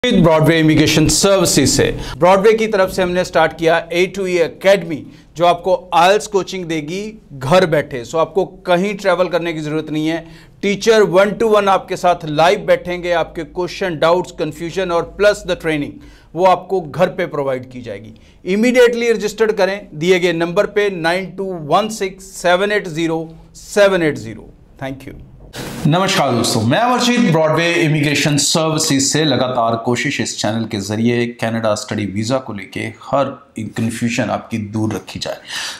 Broadway immigration services से Broadway की तरफ से हमने स्टार्ट किया A2E एकेडमी, जो आपको आइल्स कोचिंग देगी घर बैठे। सो आपको कहीं ट्रैवल करने की जरूरत नहीं है। टीचर 1-to-1 आपके साथ लाइव बैठेंगे, आपके क्वेश्चन, डाउट्स, कंफ्यूजन और प्लस द ट्रेनिंग वो आपको घर पे प्रोवाइड की जाएगी। इमीडिएटली रजिस्टर्ड करें दिए गए नंबर पे 9216780780। Thank you. नमस्कार दोस्तों, मैं अमरजीत ब्रॉडवे इमिग्रेशन सर्विसेज से लगातार कोशिश इस चैनल के जरिए कनाडा स्टडी वीज़ा को लेके हर कन्फ्यूजन आपकी दूर रखी जाए।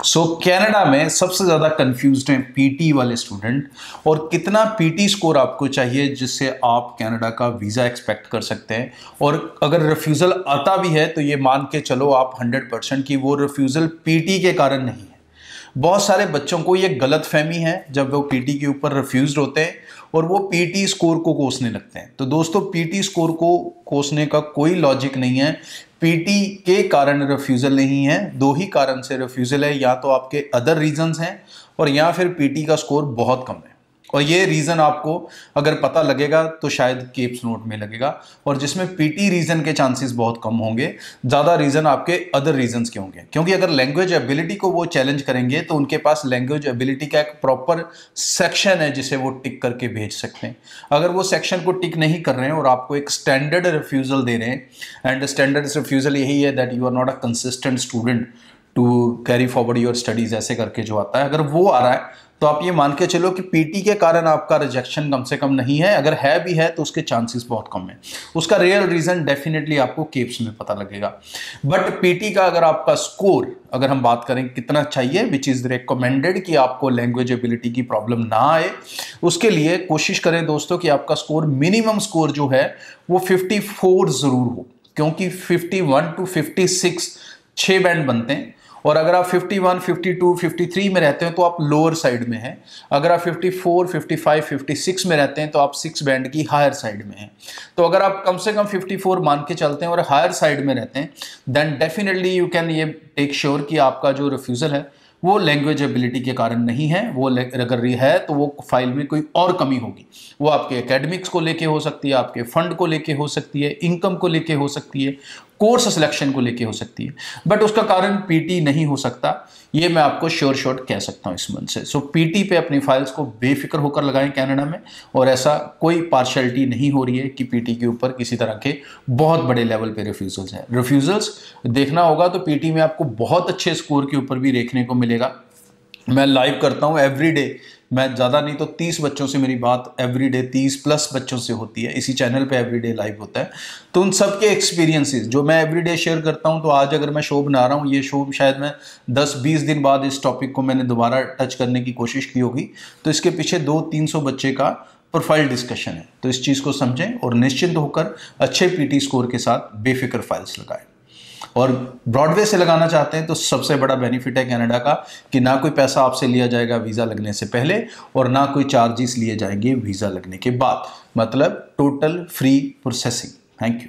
कनाडा में सबसे ज़्यादा कंफ्यूज्ड हैं पीटी वाले स्टूडेंट, और कितना पीटी स्कोर आपको चाहिए जिससे आप कनाडा का वीज़ा एक्सपेक्ट कर सकते हैं। और अगर रिफ्यूज़ल आता भी है तो ये मान के चलो आप 100% की वो रिफ्यूज़ल पीटी के कारण नहीं है। बहुत सारे बच्चों को ये गलत फहमी है जब वो पीटी के ऊपर रिफ्यूज्ड होते हैं और वो पीटी स्कोर को कोसने लगते हैं। तो दोस्तों, पीटी स्कोर को कोसने का कोई लॉजिक नहीं है। पीटी के कारण रिफ्यूज़ल नहीं है, दो ही कारण से रिफ्यूज़ल है, या तो आपके अदर रीजंस हैं और या फिर पीटी का स्कोर बहुत कम है। और ये रीज़न आपको अगर पता लगेगा तो शायद केप्स नोट में लगेगा, और जिसमें पीटी रीज़न के चांसेस बहुत कम होंगे, ज़्यादा रीज़न आपके अदर रीजंस के होंगे। क्योंकि अगर लैंग्वेज एबिलिटी को वो चैलेंज करेंगे तो उनके पास लैंग्वेज एबिलिटी का एक प्रॉपर सेक्शन है जिसे वो टिक करके भेज सकते हैं। अगर वो सेक्शन को टिक नहीं कर रहे हैं और आपको एक स्टैंडर्ड रिफ्यूज़ल दे रहे हैं, एंड स्टैंडर्ड रिफ्यूज़ल यही है that you are not a consistent student to carry forward your studies, ऐसे करके जो आता है, अगर वो आ रहा है तो आप ये मान के चलो कि पीटी के कारण आपका रिजेक्शन कम से कम नहीं है। अगर है भी है तो उसके चांसेस बहुत कम है। उसका रियल रीजन डेफिनेटली आपको केप्स में पता लगेगा। बट पीटी का अगर आपका स्कोर, अगर हम बात करें कितना चाहिए, विच इज़ रिकमेंडेड कि आपको लैंग्वेज एबिलिटी की प्रॉब्लम ना आए, उसके लिए कोशिश करें दोस्तों कि आपका स्कोर, मिनिमम स्कोर जो है वो 54 ज़रूर हो। क्योंकि 51 to 56 6 बैंड बनते हैं, और अगर आप 51, 52, 53 में रहते हैं तो आप लोअर साइड में हैं। अगर आप 54, 55, 56 में रहते हैं तो आप 6 बैंड की हायर साइड में हैं। तो अगर आप कम से कम 54 मान के चलते हैं और हायर साइड में रहते हैं, देन डेफिनेटली यू कैन ये टेक श्योर कि आपका जो रिफ्यूज़ल है वो लैंग्वेज एबिलिटी के कारण नहीं है। वो अगर है तो वो फाइल में कोई और कमी होगी। वो आपके एकेडमिक्स को लेके हो सकती है, आपके फंड को लेके हो सकती है, इनकम को लेके हो सकती है, कोर्स सिलेक्शन को लेके हो सकती है, बट उसका कारण पीटी नहीं हो सकता। ये मैं आपको श्योर शॉट कह सकता हूँ इस मन से। पीटी पे अपनी फाइल्स को बेफिक्र होकर लगाएं कनाडा में, और ऐसा कोई पार्शियलिटी नहीं हो रही है कि पीटी के ऊपर किसी तरह के बहुत बड़े लेवल पे रिफ्यूजल्स हैं। रिफ्यूजल्स देखना होगा तो पीटी में आपको बहुत अच्छे स्कोर के ऊपर भी देखने को मिलेगा। मैं लाइव करता हूँ एवरीडे, मैं ज़्यादा नहीं तो 30 बच्चों से मेरी बात एवरीडे 30+ बच्चों से होती है। इसी चैनल पे एवरीडे लाइव होता है। तो उन सब के एक्सपीरियंसेस जो मैं एवरीडे शेयर करता हूँ, तो आज अगर मैं शो बना रहा हूँ, ये शो शायद मैं 10-20 दिन बाद इस टॉपिक को मैंने दोबारा टच करने की कोशिश की होगी, तो इसके पीछे 200-300 बच्चे का प्रोफाइल डिस्कशन है। तो इस चीज़ को समझें और निश्चिंत होकर अच्छे पीटी स्कोर के साथ बेफिक्र फाइल्स लगाएं। और ब्रॉडवे से लगाना चाहते हैं तो सबसे बड़ा बेनिफिट है कनाडा का कि ना कोई पैसा आपसे लिया जाएगा वीज़ा लगने से पहले, और ना कोई चार्जेस लिए जाएंगे वीज़ा लगने के बाद। मतलब total free processing. Thank you.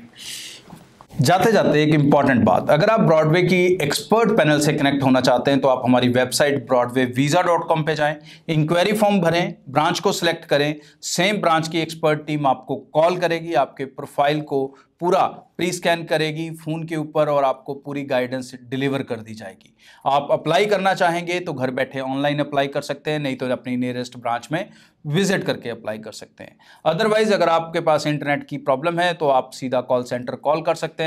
जाते जाते एक इंपॉर्टेंट बात, अगर आप ब्रॉडवे की एक्सपर्ट पैनल से कनेक्ट होना चाहते हैं तो आप हमारी वेबसाइट broadwayvisa.com पे जाएं, इंक्वायरी फॉर्म भरें, ब्रांच को सिलेक्ट करें, सेम ब्रांच की एक्सपर्ट टीम आपको कॉल करेगी, आपके प्रोफाइल को पूरा प्री स्कैन करेगी फ़ोन के ऊपर और आपको पूरी गाइडेंस डिलीवर कर दी जाएगी। आप अप्लाई करना चाहेंगे तो घर बैठे ऑनलाइन अप्लाई कर सकते हैं, नहीं तो अपनी नियरेस्ट ब्रांच में विजिट करके अप्लाई कर सकते हैं। अदरवाइज अगर आपके पास इंटरनेट की प्रॉब्लम है तो आप सीधा कॉल सेंटर कॉल कर सकते हैं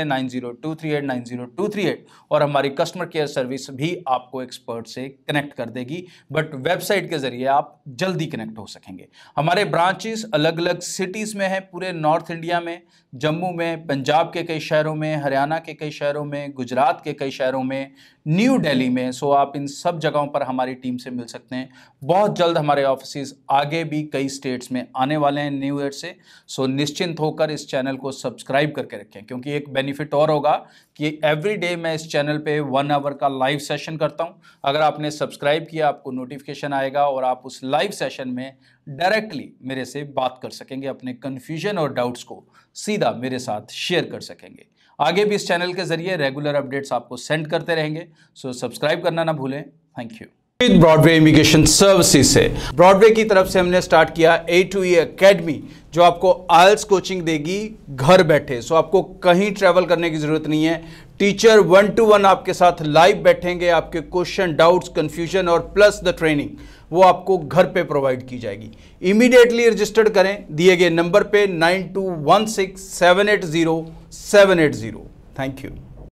9023890238, और हमारी कस्टमर केयर सर्विस भी आपको एक्सपर्ट से कनेक्ट कर देगी। बट वेबसाइट के जरिए आप जल्दी कनेक्ट हो सकेंगे। हमारे ब्रांचेस अलग अलग सिटीज़ में हैं, पूरे नॉर्थ इंडिया में, जम्मू में, पंजाब के कई शहरों में, हरियाणा के कई शहरों में, गुजरात के कई शहरों में, न्यू दिल्ली में। आप इन सब जगहों पर हमारी टीम से मिल सकते हैं। बहुत जल्द हमारे ऑफिसेज आगे भी कई स्टेट्स में आने वाले हैं न्यू ईयर से। निश्चिंत होकर इस चैनल को सब्सक्राइब करके रखें, क्योंकि एक बेनिफिट और होगा कि एवरीडे मैं इस चैनल पे 1 आवर का लाइव सेशन करता हूं। अगर आपने सब्सक्राइब किया आपको नोटिफिकेशन आएगा और आप उस लाइव सेशन में डायरेक्टली मेरे से बात कर सकेंगे, अपने कन्फ्यूजन और डाउट्स को सीधा मेरे साथ शेयर कर सकेंगे। आगे भी इस चैनल के जरिए रेगुलर अपडेट्स आपको सेंड करते रहेंगे। सब्सक्राइब करना ना भूलें। Thank you. Broadway immigration services से ब्रॉडवे की तरफ से हमने स्टार्ट किया A2E एकेडमी, जो आपको आइल्स कोचिंग देगी घर बैठे। सो आपको कहीं ट्रैवल करने की जरूरत नहीं है। टीचर 1-to-1 आपके साथ लाइव बैठेंगे, आपके क्वेश्चन, डाउट्स, कंफ्यूजन और प्लस द ट्रेनिंग वो आपको घर पे प्रोवाइड की जाएगी। इमीडिएटली रजिस्टर्ड करें दिए गए नंबर पे 9216780780। Thank you.